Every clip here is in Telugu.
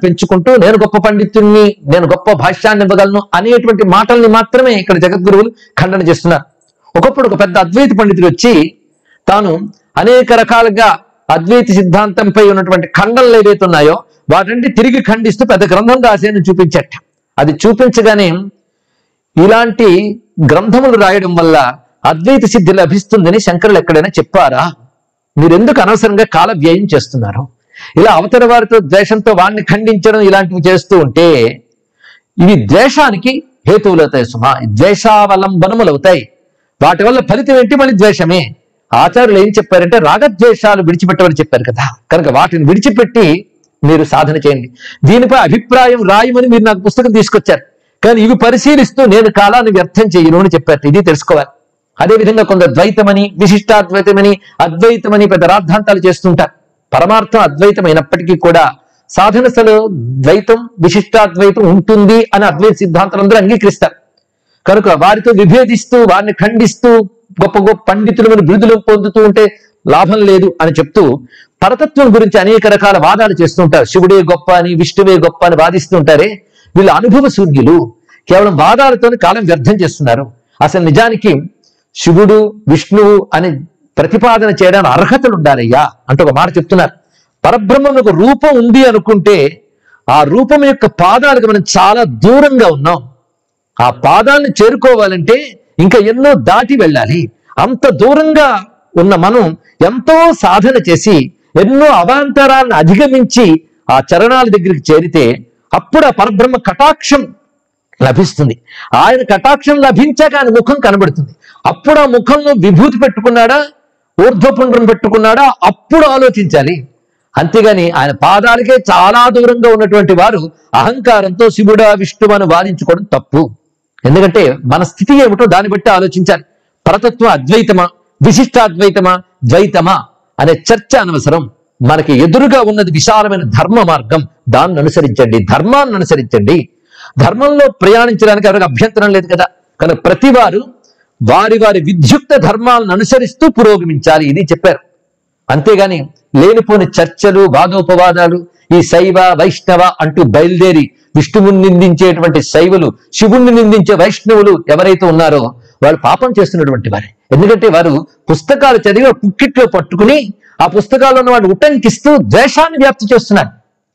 పెంచుకుంటూ నేను గొప్ప పండితుడిని, నేను గొప్ప భాష్యాన్ని ఇవ్వగలను అనేటువంటి మాటల్ని మాత్రమే ఇక్కడ జగద్గురువులు ఖండన చేస్తున్నారు. ఒకప్పుడు ఒక పెద్ద అద్వైత పండితుడు వచ్చి తాను అనేక రకాలుగా అద్వైత సిద్ధాంతంపై ఉన్నటువంటి ఖండనలు ఏవైతే ఉన్నాయో వాటిని తిరిగి ఖండిస్తూ పెద్ద గ్రంథం రాసేని చూపించట. అది చూపించగానే ఇలాంటి గ్రంథములు రాయడం వల్ల అద్వైత సిద్ధి లభిస్తుందని శంకరులు ఎక్కడైనా చెప్పారా? మీరెందుకు అనవసరంగా కాల వ్యయం చేస్తున్నారు? ఇలా అవతల వారితో ద్వేషంతో వాడిని ఖండించడం ఇలాంటివి చేస్తూ ఉంటే ఇవి ద్వేషానికి హేతువులవుతాయి సుమా, ద్వేషావలంబనములవుతాయి. వాటి వల్ల ఫలితం ఏంటి? మళ్ళీ ద్వేషమే. ఆచార్యులు ఏం చెప్పారంటే రాగద్వేషాలు విడిచిపెట్టమని చెప్పారు కదా, కనుక వాటిని విడిచిపెట్టి మీరు సాధన చేయండి. దీనిపై అభిప్రాయం రాయమని మీరు నాకు పుస్తకం తీసుకొచ్చారు, కానీ ఇవి పరిశీలిస్తూ నేను కాలాన్ని వ్యర్థం చేయను అని చెప్పారు. ఇది తెలుసుకోవాలి. అదేవిధంగా కొందరు ద్వైతమని, విశిష్టాద్వైతమని, అద్వైతమని పెద్ద రాద్ధాంతాలు చేస్తుంటారు. పరమార్థం అద్వైతమైనప్పటికీ కూడా సాధనలో ద్వైతం విశిష్టాద్వైతం ఉంటుంది అని అద్వైత సిద్ధాంతాలు అందరూ అంగీకరిస్తారు. కనుక వారితో విభేదిస్తూ వారిని ఖండిస్తూ గొప్ప గొప్ప పండితులను బిరుదులు పొందుతూ ఉంటే లాభం లేదు అని చెప్తూ పరతత్వం గురించి అనేక రకాల వాదాలు చేస్తుంటారు. శివుడే గొప్ప అని, విష్ణువే గొప్ప అని వాదిస్తూ ఉంటారే, వీళ్ళు అనుభవ శూన్యులు, కేవలం వాదాలతో కాలం వ్యర్థం చేస్తున్నారు. అసలు నిజానికి శివుడు విష్ణువు అని ప్రతిపాదన చేయడానికి అర్హతలు ఉండాలయ్యా అంటూ ఒక మాట చెప్తున్నారు. పరబ్రహ్మం ఒక రూపం ఉంది అనుకుంటే ఆ రూపం యొక్క పాదాలకు మనం చాలా దూరంగా ఉన్నాం. ఆ పాదాలను చేరుకోవాలంటే ఇంకా ఎన్నో దాటి వెళ్ళాలి. అంత దూరంగా ఉన్న మనం ఎంతో సాధన చేసి ఎన్నో అవాంతరాలను అధిగమించి ఆ చరణాల దగ్గరికి చేరితే అప్పుడు ఆ పరబ్రహ్మ కటాక్షం లభిస్తుంది. ఆయన కటాక్షం లభించాక ఆయన ముఖం కనబడుతుంది. అప్పుడు ఆ ముఖంలో విభూతి పెట్టుకున్నాడా, ఊర్ధ్వపుండ్రం పెట్టుకున్నాడా, అప్పుడు ఆలోచించాలి. అంతేగాని ఆయన పాదాలకే చాలా దూరంగా ఉన్నటువంటి వారు అహంకారంతో శివుడా విష్ణువు వాదించుకోవడం తప్పు. ఎందుకంటే మన స్థితి ఏమిటో దాన్ని బట్టి ఆలోచించాలి. పరతత్వం అద్వైతమా, విశిష్టాద్వైతమా, ద్వైతమా అనే చర్చ అనవసరం. మనకి ఎదురుగా ఉన్నది విశాలమైన ధర్మ మార్గం, దాన్ని అనుసరించండి, ధర్మాన్ని అనుసరించండి. ధర్మంలో ప్రయాణించడానికి ఎవరికి అభ్యంతరం లేదు కదా. కనుక ప్రతి వారు వారి వారి విద్యుక్త ధర్మాలను అనుసరిస్తూ పురోగమించాలి, ఇది చెప్పారు. అంతేగాని లేనిపోని చర్చలు, వాదోపవాదాలు, ఈ శైవ వైష్ణవ అంటూ బయలుదేరి విష్ణువుని నిందించేటువంటి శైవులు, శివుణ్ణి నిందించే వైష్ణవులు ఎవరైతే ఉన్నారో వాళ్ళు పాపం చేస్తున్నటువంటి వారే. ఎందుకంటే వారు పుస్తకాలు చదివి పుక్కిట్లో పట్టుకుని ఆ పుస్తకాల్లో ఉన్న వాడిని ఉటంకిస్తూ ద్వేషాన్ని వ్యాప్తి చేస్తున్నారు.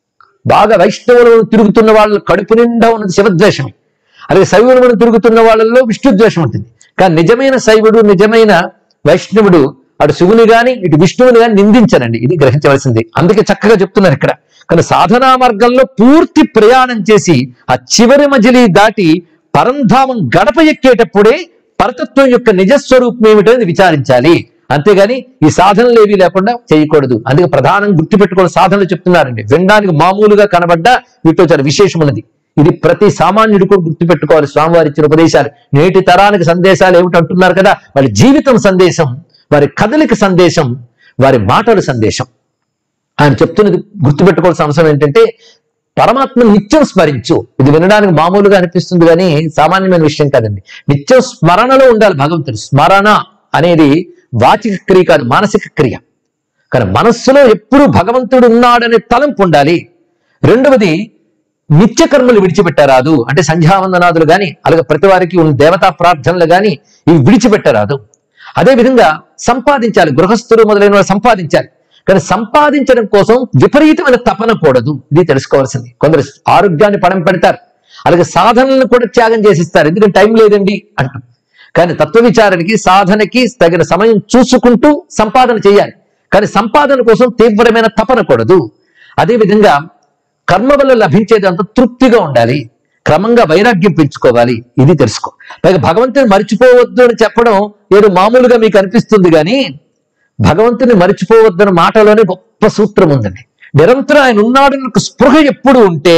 బాగా వైష్ణవులు తిరుగుతున్న వాళ్ళ కడుపు నిండా ఉన్నది శివద్వేషం, అలాగే శైవులు తిరుగుతున్న వాళ్ళల్లో విష్ణుద్వేషం ఉంటుంది. కానీ నిజమైన శైవుడు, నిజమైన వైష్ణవుడు అటు శివుని గాని ఇటు విష్ణువుని గాని నిందించరండి, ఇది గ్రహించవలసింది. అందుకే చక్కగా చెప్తున్నారు ఇక్కడ. కానీ సాధనా మార్గంలో పూర్తి ప్రయాణం చేసి ఆ చివరి మజిలీ దాటి పరంధామం గడప ఎక్కేటప్పుడే పరతత్వం యొక్క నిజస్వరూపం ఏమిటో విచారించాలి. అంతేగాని ఈ సాధనలు ఏవీ లేకుండా చేయకూడదు. అందుకే ప్రధానంగా గుర్తుపెట్టుకోవాలి సాధనలు చెప్తున్నారండి. వినడానికి మామూలుగా కనబడ్డా వీటిలో చాలా విశేషం ఉన్నది. ఇది ప్రతి సామాన్యుడు కూడా గుర్తుపెట్టుకోవాలి. స్వామివారి ఇచ్చిన ఉపదేశాలు, నేటి తరానికి సందేశాలు ఏమిటంటున్నారు కదా, వారి జీవితం సందేశం, వారి కదలిక సందేశం, వారి మాటల సందేశం. ఆయన చెప్తున్నది గుర్తుపెట్టుకోవాల్సిన అంశం ఏంటంటే పరమాత్మను నిత్యం స్మరించు. ఇది వినడానికి మామూలుగా అనిపిస్తుంది కానీ సామాన్యమైన విషయం కాదండి. నిత్యం స్మరణలో ఉండాలి భగవంతుడు. స్మరణ అనేది వాచిక క్రియ కాదు, మానసిక క్రియ. కానీ మనస్సులో ఎప్పుడూ భగవంతుడు ఉన్నాడనే తలంపు ఉండాలి. రెండవది నిత్య కర్మలు విడిచిపెట్టరాదు. అంటే సంధ్యావందనాదులు కానీ అలాగే ప్రతి వారికి ఉన్న దేవతా ప్రార్థనలు కానీ ఇవి విడిచిపెట్టరాదు. అదేవిధంగా సంపాదించాలి, గృహస్థులు మొదలైన వాళ్ళు సంపాదించాలి. కానీ సంపాదించడం కోసం విపరీతమైన తపన కూడదు, ఇది తెలుసుకోవాల్సింది. కొందరు ఆరోగ్యాన్ని పణం పెడతారు, అలాగే సాధనలను కూడా త్యాగం చేసిస్తారు, ఎందుకంటే టైం లేదండి అంటూ. కానీ తత్వ విచారణకి సాధనకి తగిన సమయం చూసుకుంటూ సంపాదన చేయాలి. కానీ సంపాదన కోసం తీవ్రమైన తపన కూడదు. అదేవిధంగా కర్మ వల్ల లభించేదంతా తృప్తిగా ఉండాలి, క్రమంగా వైరాగ్యం పెంచుకోవాలి, ఇది తెలుసుకో. పైగా భగవంతుని మర్చిపోవద్దు అని చెప్పడం ఏదో మామూలుగా మీకు అనిపిస్తుంది కానీ భగవంతుని మర్చిపోవద్దన్న మాటలోనే గొప్ప సూత్రం ఉందండి. నిరంతరం ఆయన ఉన్నాడన్న స్పృహ ఎప్పుడు ఉంటే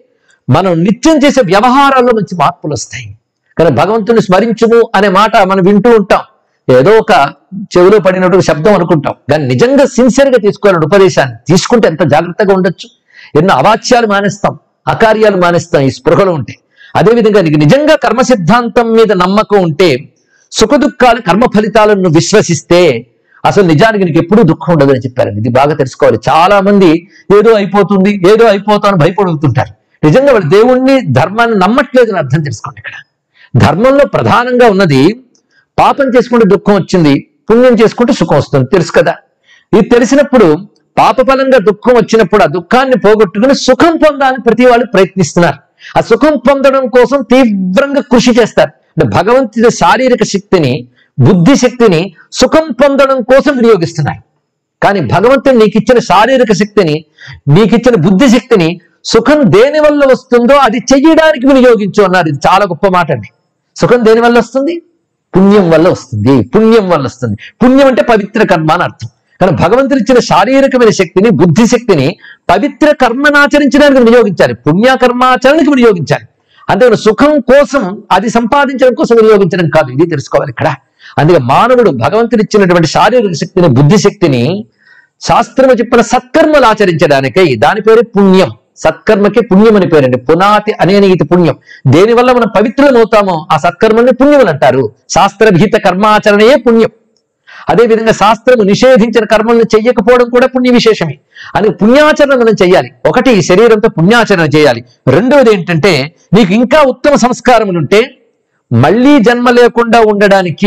మనం నిత్యం చేసే వ్యవహారాల్లో మంచి మార్పులు వస్తాయి. కానీ భగవంతుని స్మరించుము అనే మాట మనం వింటూ ఉంటాం, ఏదో ఒక చెవిలో పడినటువంటి శబ్దం అనుకుంటాం. కానీ నిజంగా సిన్సియర్గా తీసుకోవాలని ఉపదేశాన్ని తీసుకుంటే ఎంత జాగ్రత్తగా ఉండొచ్చు. ఎన్నో అవాచ్యాలు మానేస్తాం, అకార్యాలు మానేస్తాం ఈ స్పృహలో ఉంటే. అదేవిధంగా నీకు నిజంగా కర్మ సిద్ధాంతం మీద నమ్మకం ఉంటే, సుఖదుఖాలు కర్మ ఫలితాలను విశ్వసిస్తే అసలు నిజానికి నీకు ఎప్పుడూ దుఃఖం ఉండదు అని చెప్పారండి. ఇది బాగా తెలుసుకోవాలి. చాలా మంది ఏదో అయిపోతుంది, ఏదో అయిపోతాను భయపడుతుంటారు. నిజంగా వాళ్ళు దేవుణ్ణి, ధర్మాన్ని నమ్మట్లేదు అని అర్థం తెలుసుకోండి. ఇక్కడ ధర్మంలో ప్రధానంగా ఉన్నది పాపం చేసుకుంటే దుఃఖం వచ్చింది, పుణ్యం చేసుకుంటే సుఖం వస్తుంది, తెలుసు కదా. ఇది తెలిసినప్పుడు పాపఫలంగా దుఃఖం వచ్చినప్పుడు ఆ దుఃఖాన్ని పోగొట్టుకుని సుఖం పొందాలని ప్రతి వాళ్ళు ప్రయత్నిస్తున్నారు. ఆ సుఖం పొందడం కోసం తీవ్రంగా కృషి చేస్తారు. అంటే భగవంతుడి శారీరక శక్తిని, బుద్ధి శక్తిని సుఖం పొందడం కోసం వినియోగిస్తున్నారు. కానీ భగవంతుడు నీకు ఇచ్చిన శారీరక శక్తిని, నీకు ఇచ్చిన బుద్ధి శక్తిని సుఖం దేని వల్ల వస్తుందో అది చెయ్యడానికి వినియోగించు అన్నారు. ఇది చాలా గొప్ప మాట అండి. సుఖం దేని వల్ల వస్తుంది? పుణ్యం వల్ల వస్తుంది. పుణ్యం వల్ల వస్తుంది. పుణ్యం అంటే పవిత్ర కర్మ అని అర్థం. కానీ భగవంతుడు ఇచ్చిన శారీరకమైన శక్తిని, బుద్ధి శక్తిని పవిత్ర కర్మను ఆచరించడానికి వినియోగించాలి, పుణ్యకర్మాచరణకి వినియోగించాలి. అంతేకాని సుఖం కోసం, అది సంపాదించడం కోసం వినియోగించడం కాదు. ఇది తెలుసుకోవాలి ఇక్కడ. అందుకే మానవుడు భగవంతుడు ఇచ్చినటువంటి శారీరక శక్తిని, బుద్ధి శక్తిని శాస్త్రము చెప్పిన సత్కర్మలు ఆచరించడానికై, దాని పేరు పుణ్యం. సత్కర్మకి పుణ్యం అని పేరండి. పునాతి అనేనిగితి పుణ్యం. దేనివల్ల మనం పవిత్రులమవుతామో ఆ సత్కర్మని పుణ్యములు అంటారు. శాస్త్రవిహిత కర్మాచరణయే పుణ్యం. అదేవిధంగా శాస్త్రము నిషేధించిన కర్మలను చెయ్యకపోవడం కూడా పుణ్య విశేషమే. అని పుణ్యాచరణ మనం చెయ్యాలి. ఒకటి, శరీరంతో పుణ్యాచరణ చేయాలి. రెండవది ఏంటంటే, నీకు ఇంకా ఉత్తమ సంస్కారములుంటే మళ్ళీ జన్మ లేకుండా ఉండడానికి,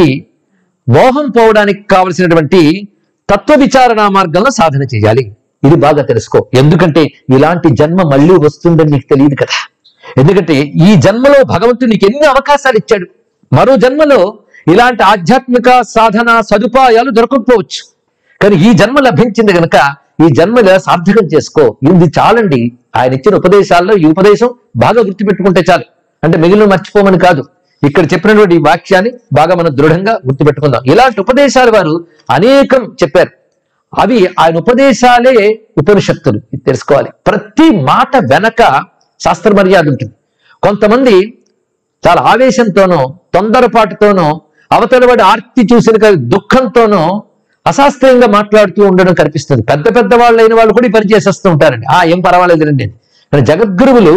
మోహం పోవడానికి కావలసినటువంటి తత్వ విచారణ మార్గంలో సాధన చేయాలి. ఇది బాగా తెలుసుకో. ఎందుకంటే ఇలాంటి జన్మ మళ్ళీ వస్తుందని నీకు తెలియదు కదా. ఎందుకంటే ఈ జన్మలో భగవంతుడు నీకు ఎన్ని అవకాశాలు ఇచ్చాడు. మరో జన్మలో ఇలాంటి ఆధ్యాత్మిక సాధన సదుపాయాలు దొరకకపోవచ్చు. కానీ ఈ జన్మ లభించింది కనుక ఈ జన్మలో సార్థకం చేసుకో. ఇది చాలండి. ఆయన ఇచ్చిన ఉపదేశాల్లో ఈ ఉపదేశం బాగా గుర్తుపెట్టుకుంటే చాలు. అంటే మిగిలిన మర్చిపోమని కాదు. ఇక్కడ చెప్పినటువంటి ఈ వాక్యాన్ని బాగా మనం దృఢంగా గుర్తుపెట్టుకుందాం. ఇలాంటి ఉపదేశాలు వారు అనేకం చెప్పారు. అవి ఆయన ఉపదేశాలే ఉపనిషత్తులు. ఇది తెలుసుకోవాలి. ప్రతి మాట వెనక శాస్త్ర మర్యాద ఉంటుంది. కొంతమంది చాలా ఆవేశంతోనో, తొందరపాటుతోనో, అవతలవాడి ఆర్తి చూసిన దుఃఖంతోనో అశాస్త్రీయంగా మాట్లాడుతూ ఉండడం కనిపిస్తుంది. పెద్ద పెద్ద వాళ్ళు అయిన వాళ్ళు కూడా ఈ పని చేసేస్తూ ఉంటారండి. ఏం పర్వాలేదు రండి. కానీ జగద్గురువులు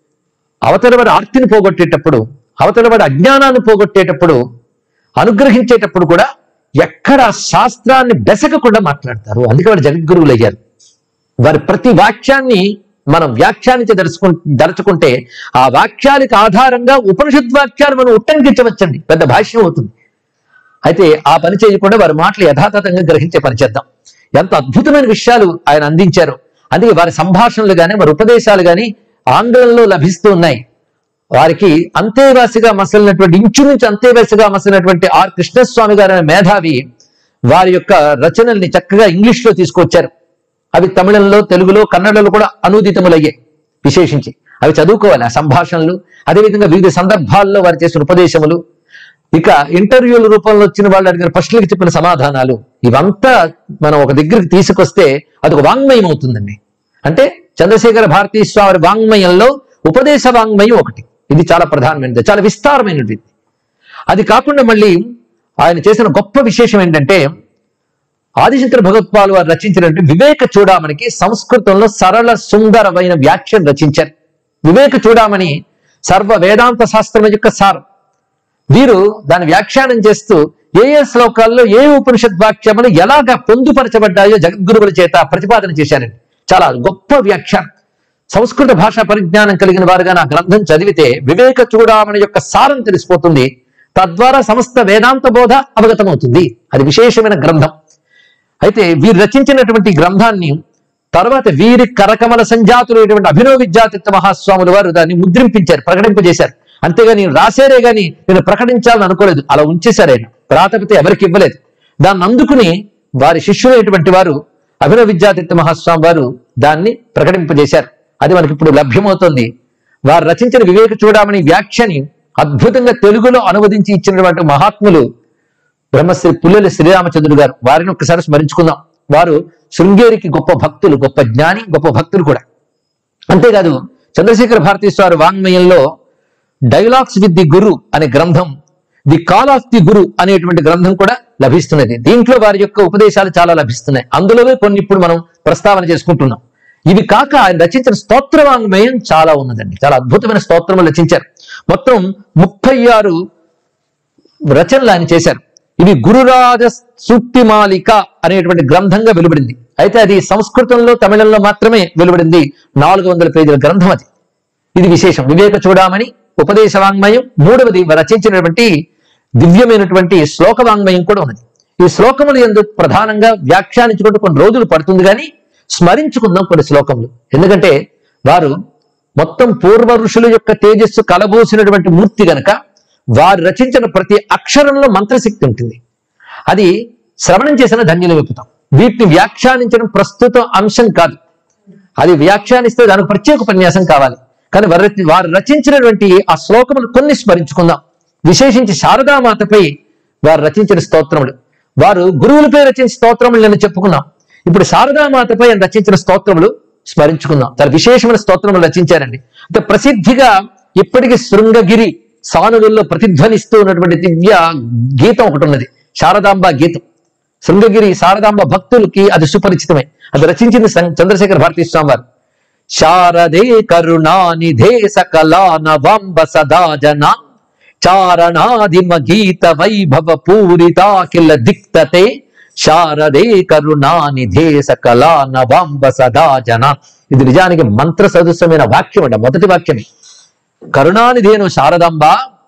అవతలవాడి ఆర్తిని పోగొట్టేటప్పుడు, అవతలవాడి అజ్ఞానాన్ని పోగొట్టేటప్పుడు, అనుగ్రహించేటప్పుడు కూడా ఎక్కడ శాస్త్రాన్ని బెసకకుండా మాట్లాడతారు. అందుకే వాడు జగద్గురువులు అయ్యారు. వారి ప్రతి వాక్యాన్ని మనం దలుచుకుంటే ఆ వాక్యాలకు ఆధారంగా ఉపనిషద్ వాక్యాలు మనం ఉట్టంకించవచ్చండి. పెద్ద భాష్యం అవుతుంది. అయితే ఆ పని చేయకుండా వారి మాటలు యథాతథంగా గ్రహించే పని చేద్దాం. ఎంత అద్భుతమైన విషయాలు ఆయన అందించారు. అందుకే వారి సంభాషణలు కానీ, వారి ఉపదేశాలు కానీ ఆంగ్లంలో లభిస్తూ ఉన్నాయి. వారికి అంతేవాసిగా మసలినటువంటి, ఇంచుమించు అంతేవాసిగా మసలినటువంటి ఆర్ కృష్ణస్వామి గారు అనే మేధావి వారి యొక్క రచనల్ని చక్కగా ఇంగ్లీష్లో తీసుకొచ్చారు. అవి తమిళంలో, తెలుగులో, కన్నడలో కూడా అనూదితములయ్యాయి. విశేషించి అవి చదువుకోవాలి. ఆ సంభాషణలు, అదేవిధంగా వివిధ సందర్భాల్లో వారు చేసిన ఉపదేశములు, ఇక ఇంటర్వ్యూల రూపంలో వచ్చిన వాళ్ళు అడిగిన ప్రశ్నలకు చెప్పిన సమాధానాలు, ఇవంతా మనం ఒక దగ్గరికి తీసుకొస్తే అదొక వాంగ్మయం అవుతుందండి. అంటే చంద్రశేఖర భారతీ స్వామి వాంగ్మయంలో ఉపదేశ వాంగ్మయం ఒకటి. ఇది చాలా ప్రధానమైనది, చాలా విస్తారమైనది. అది కాకుండా మళ్ళీ ఆయన చేసిన గొప్ప విశేషం ఏంటంటే, ఆదిశంకర భగవత్పాల్ వారు రచించినటువంటి వివేక చూడామణికి సంస్కృతంలో సరళ సుందరమైన వ్యాఖ్యను రచించారు. వివేక చూడామణి సర్వ వేదాంత శాస్త్రం యొక్క సారం. వీరు దాని వ్యాఖ్యానం చేస్తూ ఏ శ్లోకాల్లో ఏ ఉపనిషద్ వాక్యములు ఎలాగా పొందుపరచబడ్డాయో జగద్గురువుల చేత ప్రతిపాదన చేశారండి. చాలా గొప్ప వ్యాఖ్యానం. సంస్కృత భాషా పరిజ్ఞానం కలిగిన వారుగా నా గ్రంథం చదివితే వివేక చూడామణి యొక్క సారం తెలిసిపోతుంది. తద్వారా సమస్త వేదాంత బోధ అవగతమవుతుంది. అది విశేషమైన గ్రంథం. అయితే వీరు రచించినటువంటి గ్రంథాన్ని తర్వాత వీరి కరకమల సంజాతులైనటువంటి అభినవ విద్యాతీర్థ మహాస్వాముల వారు దాన్ని ముద్రింపించారు, ప్రకటింపజేశారు. అంతేగా నేను రాసేరే గాని నేను ప్రకటించాలని అనుకోలేదు. అలా ఉంచేశారు ఆయన. ప్రాతపతి ఎవరికి ఇవ్వలేదు. దాన్ని అందుకుని వారి శిష్యులైనటువంటి వారు అభినవ విద్యాతీర్థ మహాస్వామి వారు దాన్ని ప్రకటింపజేశారు. అది మనకి ఇప్పుడు లభ్యమవుతుంది. వారు రచించిన వివేక చూడామణి వ్యాఖ్యని అద్భుతంగా తెలుగులో అనువదించి ఇచ్చినటువంటి మహాత్ములు బ్రహ్మశ్రీ పుల్లెల శ్రీరామచంద్రుడు గారు. వారిని ఒక్కసారి స్మరించుకుందాం. వారు శృంగేరికి గొప్ప భక్తులు, గొప్ప జ్ఞాని, గొప్ప భక్తులు కూడా. అంతేకాదు చంద్రశేఖర భారతీ స్వామి వాంగ్మయంలో డైలాగ్స్ విత్ ది గురు అనే గ్రంథం, the call of the guru అనేటువంటి గ్రంథం కూడా లభిస్తున్నది. దీంట్లో వారి యొక్క ఉపదేశాలు చాలా లభిస్తున్నాయి. అందులోనే కొన్ని ఇప్పుడు మనం ప్రస్తావన చేసుకుంటున్నాం. ఇవి కాక ఆయన రచించిన స్తోత్ర వాంగ్మయం చాలా ఉన్నదండి. చాలా అద్భుతమైన స్తోత్రములు రచించారు. మొత్తం 36 రచనలు ఆయన చేశారు. ఇది గురురాజ సూక్తిమాలిక అనేటువంటి గ్రంథంగా వెలువడింది. అయితే అది సంస్కృతంలో తమిళంలో మాత్రమే వెలువడింది. 400 పేజీల గ్రంథం అది. ఇది విశేషం. వివేక చూడామణి, ఉపదేశ వాంగ్మయం, మూడవది రచించినటువంటి దివ్యమైనటువంటి శ్లోక వాంగ్మయం కూడా ఉన్నది. ఈ శ్లోకములు యందు ప్రధానంగా వ్యాఖ్యానించుకుంటూ కొన్ని రోజులు పడుతుంది, కానీ స్మరించుకుందాం కొన్ని శ్లోకములు. ఎందుకంటే వారు మొత్తం పూర్వ ఋషుల యొక్క తేజస్సు కలబోసినటువంటి మూర్తి గనక వారు రచించిన ప్రతి అక్షరంలో మంత్రశక్తి ఉంటుంది. అది శ్రవణం చేసిన ధన్యులు వెతుకుతాం. వీటిని వ్యాఖ్యానించడం ప్రస్తుత అంశం కాదు. అది వ్యాఖ్యానిస్తే దానికి ప్రత్యేక ఉపన్యాసం కావాలి. కానీ వారు రచించినటువంటి ఆ శ్లోకములు కొన్ని స్మరించుకుందాం. విశేషించి శారదామాతపై వారు రచించిన స్తోత్రములు, వారు గురువులపై రచించిన స్తోత్రములు నేను చెప్పుకున్నాం. ఇప్పుడు శారదామాతపై ఆయన రచించిన స్తోత్రములు స్మరించుకుందాం. చాలా విశేషమైన స్తోత్రములు రచించారండి. అంటే ప్రసిద్ధిగా ఇప్పటికీ శృంగగిరి సానువుల్లో ప్రతిధ్వనిస్తూ ఉన్నటువంటి దివ్య గీతం ఒకటి ఉన్నది, శారదాంబ గీతం. శృంగగిరి శారదాంబ భక్తులకి అది సుపరిచితమే. అది రచించింది చంద్రశేఖర భారతీ స్వామి వారు. శారదే కరుణానిధే సకలా నవాంబ సదా జనా చారణాదిమ గీత వైభవ పూరితాఖిల దిక్తతే శారదే కరుణానిధే సకలా నవాంబ సదా జనా. ఇది నిజానికి మంత్ర సదృశమైన వాక్యం అంట. మొదటి వాక్యమే కరుణానిధేను శారదాంబ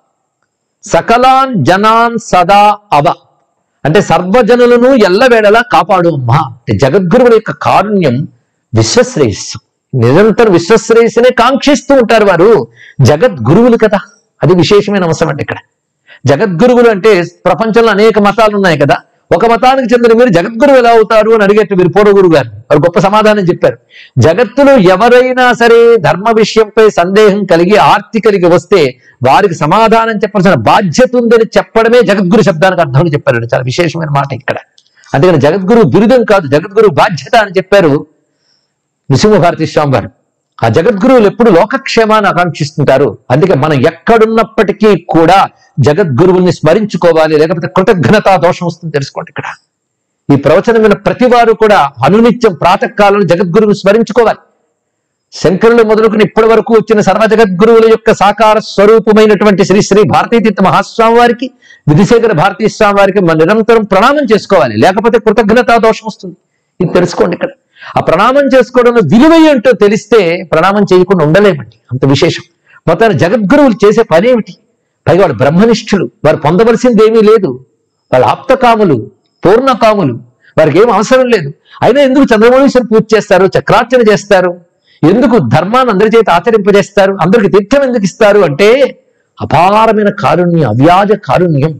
సకలాన్ జనాన్ సదా అవ, అంటే సర్వజనులను ఎల్లవేళలా కాపాడు అమ్మా. అంటే జగద్గురువుల యొక్క కారుణ్యం విశ్వశ్రేయస్సు. నిరంతరం విశ్వశ్రేయస్సునే కాంక్షిస్తూ ఉంటారు వారు. జగద్గురువులు కదా, అది విశేషమైన అంశం అండి. ఇక్కడ జగద్గురువులు అంటే ప్రపంచంలో అనేక మతాలు ఉన్నాయి కదా, ఒక మతానికి చెందిన మీరు జగద్గురువు ఎలా అవుతారు అని అడిగేట్టు మీరు పూర్వగురువు గారు వారు గొప్ప సమాధానం చెప్పారు. జగత్తులో ఎవరైనా సరే ధర్మ విషయంపై సందేహం కలిగి ఆర్తి కలిగి వస్తే వారికి సమాధానం చెప్పాల్సిన బాధ్యత ఉందని చెప్పడమే జగద్గురు శబ్దానికి అర్థం చెప్పారు. చాలా విశేషమైన మాట ఇక్కడ. అందుకని జగద్గురు బిరుదం కాదు, జగద్గురు బాధ్యత అని చెప్పారు నృసింహభారతీ స్వామి వారు. ఆ జగద్గురువులు ఎప్పుడు లోకక్షేమాన్ని ఆకాంక్షిస్తుంటారు. అందుకే మనం ఎక్కడున్నప్పటికీ కూడా జగద్గురువుల్ని స్మరించుకోవాలి, లేకపోతే కృతజ్ఞతా దోషం వస్తుంది తెలుసుకోండి. ఇక్కడ ఈ ప్రవచనం విన్న ప్రతి వారు కూడా అనునిత్యం ప్రాతకాలంలో జగద్గురువుని స్మరించుకోవాలి. శంకరులు మొదలుకుని ఇప్పటి వరకు వచ్చిన సర్వ జగద్గురువుల యొక్క సాకార స్వరూపమైనటువంటి శ్రీ శ్రీ భారతీతీర్థ మహాస్వామి వారికి, విధిశేఖర భారతీ స్వామి వారికి మనం నిరంతరం ప్రణామం చేసుకోవాలి, లేకపోతే కృతజ్ఞతా దోషం వస్తుంది. ఇది తెలుసుకోండి. ఇక్కడ ఆ ప్రణామం చేసుకోవడంలో విలువ ఏంటో తెలిస్తే ప్రణామం చేయకుండా ఉండలేమండి, అంత విశేషం. మొత్తాన్ని జగద్గురువులు చేసే పని ఏమిటి? పైగా వాళ్ళు బ్రహ్మనిష్ఠులు, వారు పొందవలసింది ఏమీ లేదు, వాళ్ళు ఆప్తకాములు, పూర్ణకాములు, వారికి ఏం అవసరం లేదు. అయినా ఎందుకు చంద్రమౌళీశ్వరు పూజ చేస్తారు, చక్రార్చన చేస్తారు, ఎందుకు ధర్మాన్ని అందరి చేత ఆచరింపజేస్తారు, అందరికి తీర్థం ఎందుకు ఇస్తారు అంటే అపారమైన కారుణ్యం, అవ్యాజ కారుణ్యం.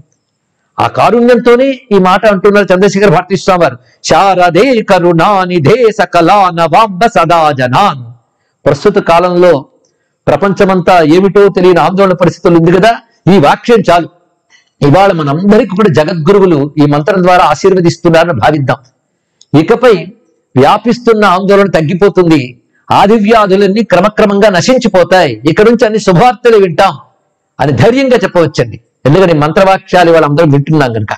ఆ కారుణ్యంతోనే ఈ మాట అంటున్నారు చంద్రశేఖర భారతీ స్వామి వారు. శారదే కరుణానిధే సకలా నవాంబ సదా జనాన్. ప్రస్తుత కాలంలో ప్రపంచమంతా ఏమిటో తెలియని ఆందోళన పరిస్థితులు ఉంది కదా, ఈ వాక్యం చాలు. ఇవాళ మనందరికీ కూడా జగద్గురువులు ఈ మంత్రం ద్వారా ఆశీర్వదిస్తున్నారని భావిద్దాం. ఇకపై వ్యాపిస్తున్న ఆందోళన తగ్గిపోతుంది, ఆదివ్యాధులన్నీ క్రమక్రమంగా నశించిపోతాయి, ఇక్కడ నుంచి అన్ని శుభవార్తలు వింటాం అని ధైర్యంగా చెప్పవచ్చండి. ఎందుకని మంత్రవాక్యాలు వాళ్ళందరం వింటున్నాం కనుక.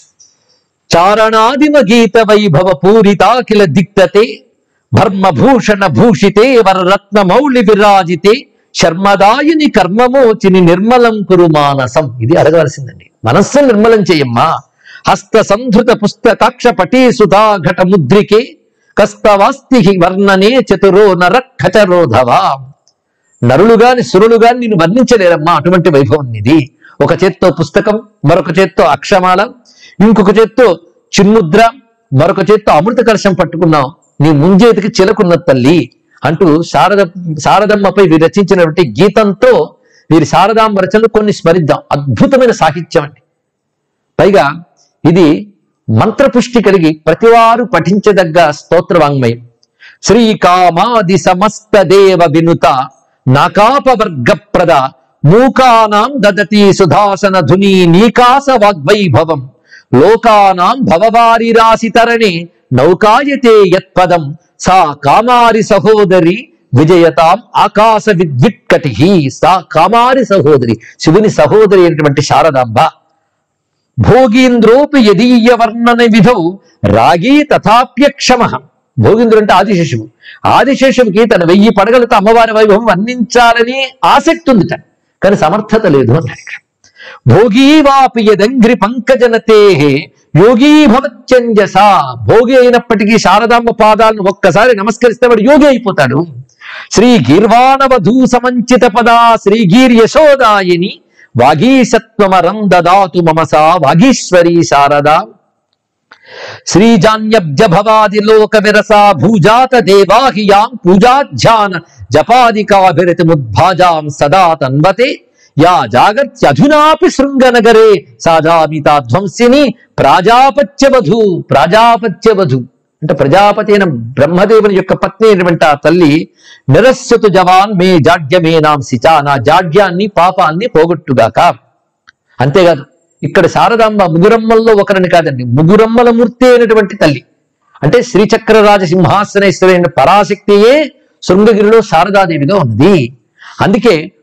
చారణాదిమ గీత వైభవ పూరితాఖిల దిక్తతే భర్మభూషణ భూషితే వరరత్న మౌళి విరాజితే శర్మదాయుని కర్మమోచిని నిర్మలం కురు మానసం. ఇది అడగవలసిందండి. మనస్సును నిర్మలం చేయమ్మా. హస్త సంధృత పుస్తకాక్ష పటీ సుధా ఘట ముద్రికే కస్తవాస్తి వర్ణనే చతురో నరఖచరోధవా. నరులు గాని సురులు గాని నిన్ను వర్ణించలేరమ్మా, అటువంటి వైభవం ఇది. ఒక చేత్తో పుస్తకం, మరొక చేత్తో అక్షమాల, ఇంకొక చేత్తో చిన్ముద్ర, మరొక చేత్తో అమృత కలశం పట్టుకున్నాం, నీ ముంజేతికి చిలకున్న తల్లి అంటూ శారదమ్మపై వీరు రచించినటువంటి గీతంతో వీరి శారదాంబ రచనలు కొన్ని స్మరిద్దాం. అద్భుతమైన సాహిత్యం అండి. పైగా ఇది మంత్రపుష్టి కలిగి ప్రతివారు పఠించదగ్గ స్తోత్ర వాంగ్మయం. శ్రీకామాది సమస్త దేవ వినుత నాకాపవర్గప్రద మూకానాం దదతి సుధాసన ధుని నీకాస వాగ్వైభవం లోకానాం భవవారిరాశితరణే నౌకాయతే యత్పదం సా కామారి సహోదరి విజయతాం ఆకాశ విద్విట్కటి. సా కామారి సహోదరి, శివుని సహోదరి అయినటువంటి శారదాంబ. భోగీంద్రోపి యదీయ వర్ణన విధౌ రాగీ తథాప్యక్షమ. భోగీంద్రుడు అంటే ఆదిశేషువు. ఆదిశేషువుకి తన 1000 పడగలతో అమ్మవారి వైభవం వర్ణించాలని ఆసక్తి ఉందిట, కానీ సమర్థత లేదు అన్నాడు. భోగీవాపి యదంఘ్రి పంకజనతే యోగీ భవత్యంజస. భోగి అయినప్పటికీ శారదాంబ పాదాలను ఒక్కసారి నమస్కరిస్తే వాడు యోగి అయిపోతాడు. శ్రీ గీర్వాణవధూ సమంచిత పదా శ్రీగీర్ యశోదాయిని వాగీశత్వమరం దదాతు మమసా వాగీశ్వరీ శారదా. శ్రీజాన్యబ్జ భవాది లోక విరసా భూజాత దేవాహియాం పూజాధ్యాన జపాదికాభిరతిముద్భాజాం సదా తన్వతే యా జాగత్యధునాపి శృంగనగరే సాజామితా ధ్వంసిని ప్రాజాపత్యవధు. ప్రాజాపత్యవధు అంటే ప్రజాపతి అయిన బ్రహ్మదేవుని యొక్క పత్ని అయినటువంటి ఆ తల్లి నిరస్యతు జవాన్ మే జాడ్యమేనాంసిచా, నా జాడ్యాన్ని పాపాన్ని పోగొట్టుగాక. అంతేకాదు ఇక్కడ శారదాంబ ముగురమ్మల్లో ఒకరిని కాదండి, ముగురమ్మల మూర్తి అయినటువంటి తల్లి. అంటే శ్రీచక్రరాజ సింహాసనేశ్వరి అయిన పరాశక్తియే శృంగగిరిలో శారదాదేవిగా ఉన్నది. అందుకే